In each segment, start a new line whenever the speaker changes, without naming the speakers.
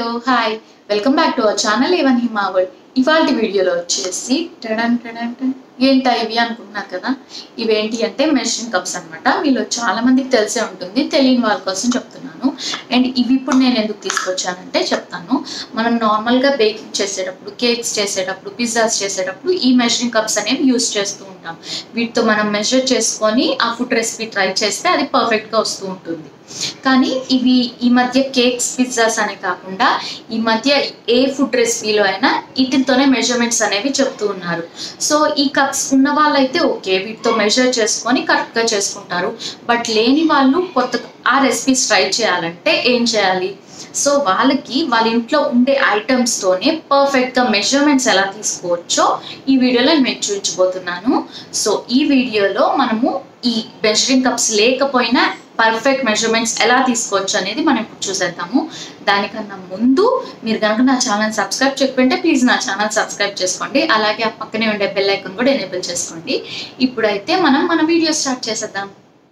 Hi welcome back to our channel A one Hima world. ఇవాల్టి వీడియోలో వచ్చేసి టడన్ టడన్ టన్ ఏంటా ఇవి అనుకుంటున్నారు కదా. ఇవేంటి అంటే మెజరింగ్ కప్స్ అనమాట. మీలో చాలా మందికి తెలిసే ఉంటుంది, తెలియని వాళ్ళ కోసం చెప్తున్నాను. అండ్ ఇవి ఇప్పుడు నేను ఎందుకు తీసుకొచ్చానంటే చెప్తాను. మనం నార్మల్గా బేకింగ్ చేసేటప్పుడు, కేక్స్ చేసేటప్పుడు, పిజ్జాస్ చేసేటప్పుడు ఈ మెజరింగ్ కప్స్ అనేవి యూస్ చేస్తూ ఉంటాం. వీటితో మనం మెజర్ చేసుకొని ఆ ఫుడ్ రెసిపీ ట్రై చేస్తే అది పర్ఫెక్ట్గా వస్తూ ఉంటుంది. కానీ ఇవి ఈ మధ్య కేక్స్, పిజ్జాస్ అనే కాకుండా ఈ మధ్య ఏ ఫుడ్ రెసిపీలో అయినా వీటితోనే మెజర్మెంట్స్ అనేవి చెప్తూ ఉన్నారు. సో ఈ కప్స్ ఉన్న వాళ్ళైతే ఓకే, వీటితో మెజర్ చేసుకొని కరెక్ట్గా చేసుకుంటారు. బట్ లేని వాళ్ళు కొత్త ఆ రెసిపీస్ ట్రై చేయాలంటే ఏం చేయాలి? సో వాళ్ళకి వాళ్ళ ఇంట్లో ఉండే ఐటమ్స్తోనే పర్ఫెక్ట్గా మెజర్మెంట్స్ ఎలా తీసుకోవచ్చో ఈ వీడియోలో నేను చూపించబోతున్నాను. సో ఈ వీడియోలో మనము ఈ మెజరింగ్ కప్స్ లేకపోయినా పర్ఫెక్ట్ మెజర్మెంట్స్ ఎలా తీసుకోవచ్చు అనేది మనం ఇప్పుడు చూసేద్దాము. దానికన్నా ముందు మీరు కనుక నా ఛానల్ సబ్స్క్రైబ్ చేయకుంటే ప్లీజ్ నా ఛానల్ సబ్స్క్రైబ్ చేసుకోండి. అలాగే ఆ పక్కనే ఉండే బెల్ ఐకాన్ కూడా ఎనేబుల్ చేసుకోండి. ఇప్పుడైతే మనం మన వీడియో స్టార్ట్ చేసేద్దాం.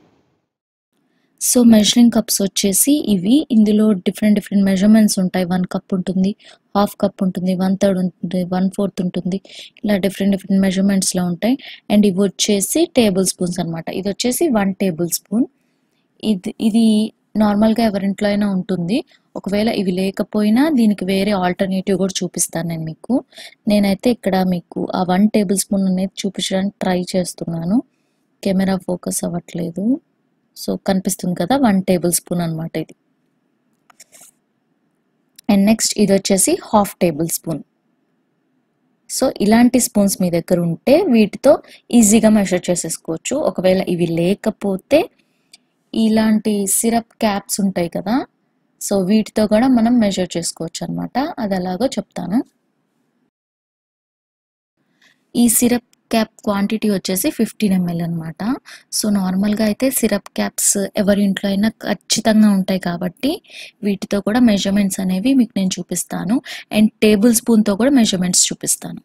సో మెజరింగ్ కప్స్ వచ్చేసి ఇవి, ఇందులో డిఫరెంట్ మెజర్మెంట్స్ ఉంటాయి. 1 కప్ ఉంటుంది, హాఫ్ కప్ ఉంటుంది, 1/3 ఉంటుంది, 1/4 ఉంటుంది. ఇలా డిఫరెంట్ మెజర్మెంట్స్లో ఉంటాయి. అండ్ ఇవి వచ్చేసి టేబుల్ స్పూన్స్ అనమాట. ఇది వచ్చేసి 1 టేబుల్ స్పూన్. ఇది నార్మల్గా ఎవరింట్లో అయినా ఉంటుంది. ఒకవేళ ఇవి లేకపోయినా దీనికి వేరే ఆల్టర్నేటివ్ కూడా చూపిస్తాను నేను మీకు. నేనైతే ఇక్కడ మీకు ఆ 1 టేబుల్ స్పూన్ అనేది చూపించడానికి ట్రై చేస్తున్నాను. కెమెరా ఫోకస్ అవ్వట్లేదు. సో కనిపిస్తుంది కదా, 1 టేబుల్ స్పూన్ అనమాట ఇది. అండ్ నెక్స్ట్ ఇది వచ్చేసి హాఫ్ టేబుల్ స్పూన్. సో ఇలాంటి స్పూన్స్ మీ దగ్గర ఉంటే వీటితో ఈజీగా మెజర్ చేసేసుకోవచ్చు. ఒకవేళ ఇవి లేకపోతే ఇలాంటి సిరప్ క్యాప్స్ ఉంటాయి కదా, సో వీటితో కూడా మనం మెజర్ చేసుకోవచ్చు అనమాట. అది ఎలాగో చెప్తాను. ఈ సిరప్ క్యాప్ క్వాంటిటీ వచ్చేసి 15 ml అనమాట. సో నార్మల్గా అయితే సిరప్ క్యాప్స్ ఎవరి ఇంట్లో అయినా ఖచ్చితంగా ఉంటాయి కాబట్టి వీటితో కూడా మెజర్మెంట్స్ అనేవి మీకు నేను చూపిస్తాను. అండ్ టేబుల్ స్పూన్తో కూడా మెజర్మెంట్స్ చూపిస్తాను.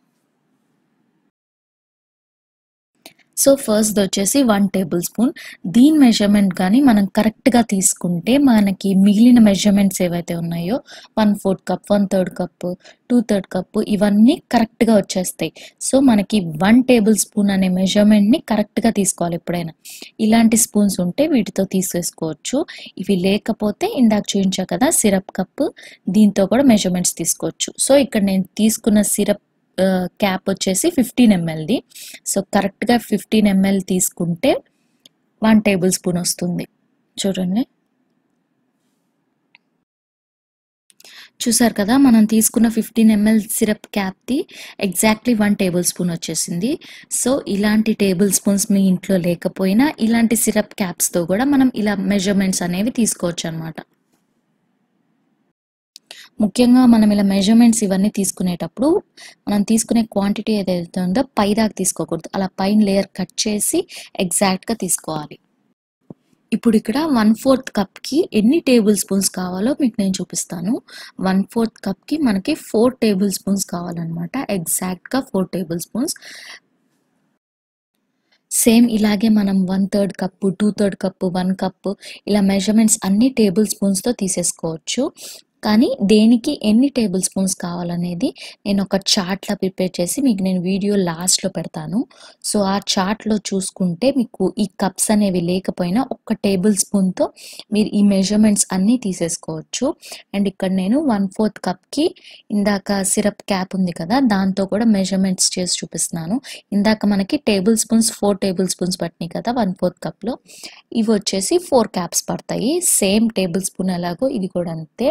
సో ఫస్ట్ వచ్చేసి 1 టేబుల్ స్పూన్. దీని మెజర్మెంట్ కానీ మనం కరెక్ట్గా తీసుకుంటే మనకి మిగిలిన మెజర్మెంట్స్ ఏవైతే ఉన్నాయో 1/4 కప్, 1/3 కప్, 2/3 కప్ ఇవన్నీ కరెక్ట్గా వచ్చేస్తాయి. సో మనకి 1 టేబుల్ స్పూన్ అనే మెజర్మెంట్ని కరెక్ట్గా తీసుకోవాలి ఎప్పుడైనా. ఇలాంటి స్పూన్స్ ఉంటే వీటితో తీసేసుకోవచ్చు. ఇవి లేకపోతే ఇందాక చూపించా కదా సిరప్ కప్, దీంతో కూడా మెజర్మెంట్స్ తీసుకోవచ్చు. సో ఇక్కడ నేను తీసుకున్న సిరప్ క్యాప్ వచ్చేసి 15 mlది. సో కరెక్ట్గా 15 ml తీసుకుంటే 1 టేబుల్ స్పూన్ వస్తుంది. చూడండి, చూసారు కదా, మనం తీసుకున్న 15 ml సిరప్ క్యాప్ది ఎగ్జాక్ట్లీ 1 టేబుల్ స్పూన్ వచ్చేసింది. సో ఇలాంటి టేబుల్ స్పూన్స్ మీ ఇంట్లో లేకపోయినా ఇలాంటి సిరప్ క్యాప్స్తో కూడా మనం ఇలా మెజర్మెంట్స్ అనేవి తీసుకోవచ్చు అనమాట. ముఖ్యంగా మనం ఇలా మెజర్మెంట్స్ ఇవన్నీ తీసుకునేటప్పుడు మనం తీసుకునే క్వాంటిటీ ఏదైతే ఉందో పైదాకా తీసుకోకూడదు. అలా పైన లేయర్ కట్ చేసి ఎగ్జాక్ట్గా తీసుకోవాలి. ఇప్పుడు ఇక్కడ 1/4 కప్కి ఎన్ని టేబుల్ స్పూన్స్ కావాలో మీకు నేను చూపిస్తాను. 1/4 కప్కి మనకి 4 టేబుల్ స్పూన్స్ కావాలన్నమాట. ఎగ్జాక్ట్గా 4 టేబుల్ స్పూన్స్. సేమ్ ఇలాగే మనం 1/3 కప్పు, 2/3 కప్పు, 1 కప్పు ఇలా మెజర్మెంట్స్ అన్ని టేబుల్ స్పూన్స్తో తీసేసుకోవచ్చు. కానీ దేనికి ఎన్ని టేబుల్ స్పూన్స్ కావాలనేది నేను ఒక చార్ట్లో ప్రిపేర్ చేసి మీకు నేను వీడియో లాస్ట్లో పెడతాను. సో ఆ చార్ట్లో చూసుకుంటే మీకు ఈ కప్స్ అనేవి లేకపోయినా ఒక్క టేబుల్ స్పూన్తో మీరు ఈ మెజర్మెంట్స్ అన్నీ తీసేసుకోవచ్చు. అండ్ ఇక్కడ నేను 1/4 కప్కి ఇందాక సిరప్ క్యాప్ ఉంది కదా, దాంతో కూడా మెజర్మెంట్స్ చేసి చూపిస్తున్నాను. ఇందాక మనకి టేబుల్ స్పూన్స్ 4 టేబుల్ స్పూన్స్ పట్టినాయి కదా 1/4 కప్లో, ఇవి వచ్చేసి 4 క్యాప్స్ పడతాయి. సేమ్ టేబుల్ స్పూన్ ఎలాగో ఇది కూడా అంతే.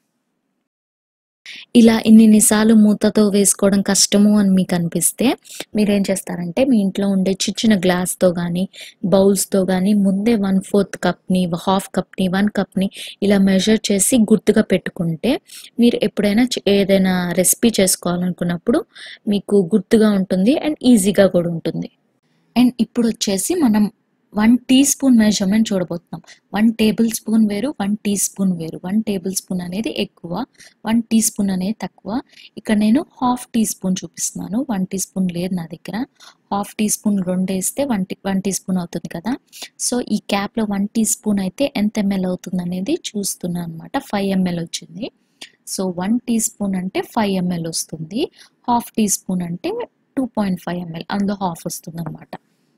ఇలా ఇన్నిసార్లు మూతతో వేసుకోవడం కష్టము అని మీకు అనిపిస్తే మీరేం చేస్తారంటే మీ ఇంట్లో ఉండే చిన్న గ్లాస్తో కానీ బౌల్స్తో కానీ ముందే 1/4 కప్ని, హాఫ్ కప్ని, 1 కప్ని ఇలా మెజర్ చేసి గుర్తుగా పెట్టుకుంటే మీరు ఎప్పుడైనా ఏదైనా రెసిపీ చేసుకోవాలనుకున్నప్పుడు మీకు గుర్తుగా ఉంటుంది అండ్ ఈజీగా కూడా ఉంటుంది. అండ్ ఇప్పుడు వచ్చేసి మనం 1 టీ స్పూన్ మెజర్మెంట్ చూడబోతున్నాం. 1 టేబుల్ స్పూన్ వేరు, 1 టీ స్పూన్ వేరు. 1 టేబుల్ స్పూన్ అనేది ఎక్కువ, 1 టీ స్పూన్ అనేది తక్కువ. ఇక్కడ నేను హాఫ్ టీ స్పూన్ చూపిస్తున్నాను. 1 టీ స్పూన్ లేదు నా దగ్గర. హాఫ్ టీ స్పూన్ 2 వేస్తే 1 టీ స్పూన్ అవుతుంది కదా. సో ఈ క్యాప్లో 1 టీ స్పూన్ అయితే ఎంత ml అవుతుంది అనేది చూస్తున్నాను అనమాట. 5 ml వచ్చింది. సో 1 టీ స్పూన్ అంటే 5 ml వస్తుంది, హాఫ్ టీ స్పూన్ అంటే 2.5 ml, అందులో హాఫ్ వస్తుంది అనమాట.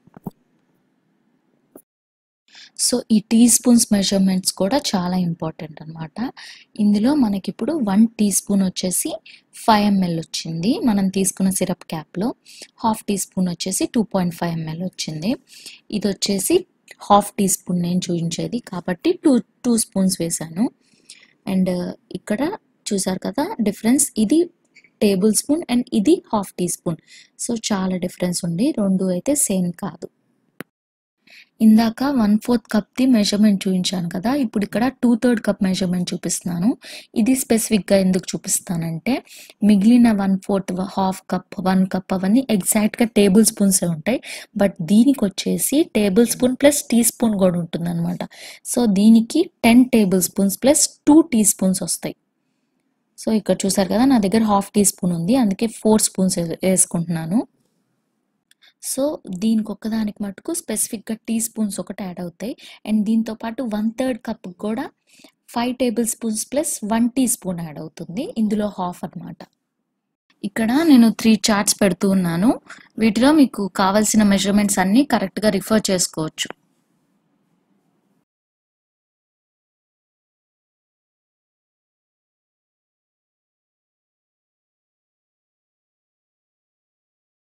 సో ఈ టీ స్పూన్స్ మెజర్మెంట్స్ కూడా చాలా ఇంపార్టెంట్ అనమాట. ఇందులో మనకి ఇప్పుడు 1 టీ స్పూన్ వచ్చేసి 5 ml వచ్చింది మనం తీసుకున్న సిరప్ క్యాప్లో, హాఫ్ టీ స్పూన్ వచ్చేసి 2.5 ml వచ్చింది. ఇది వచ్చేసి హాఫ్ టీ స్పూన్ నేను చూపించేది కాబట్టి టూ స్పూన్స్ వేసాను. అండ్ ఇక్కడ చూసారు కదా డిఫరెన్స్, ఇది టేబుల్ స్పూన్ అండ్ ఇది హాఫ్ టీ స్పూన్. సో చాలా డిఫరెన్స్ ఉంది, రెండు అయితే సేమ్ కాదు. ఇందాక 1/4 కప్ది మెజర్మెంట్ చూపించాను కదా, ఇప్పుడు ఇక్కడ 2/3 కప్ మెజర్మెంట్ చూపిస్తున్నాను. ఇది స్పెసిఫిక్గా ఎందుకు చూపిస్తానంటే మిగిలిన 1/4 హాఫ్ కప్ 1 కప్ అవన్నీ ఎగ్జాక్ట్గా టేబుల్ స్పూన్సే ఉంటాయి, బట్ దీనికి వచ్చేసి tablespoon plus teaspoon కూడా ఉంటుంది అనమాట. సో దీనికి 10 tablespoons plus 2 teaspoons వస్తాయి. సో ఇక్కడ చూసారు కదా నా దగ్గర హాఫ్ టీ స్పూన్ ఉంది, అందుకే 4 స్పూన్స్ వేసుకుంటున్నాను. సో దీనికి ఒక్కదానికి మటుకు స్పెసిఫిక్గా టీ స్పూన్స్ ఒకటి యాడ్ అవుతాయి. అండ్ దీంతో పాటు 1/3 కప్ కూడా 5 tablespoons plus 1 teaspoon add అవుతుంది, ఇందులో హాఫ్ అనమాట. ఇక్కడ నేను 3 చార్ట్స్ పెడుతూ ఉన్నాను, వీటిలో మీకు కావాల్సిన మెజర్మెంట్స్ అన్నీ కరెక్ట్గా రిఫర్ చేసుకోవచ్చు.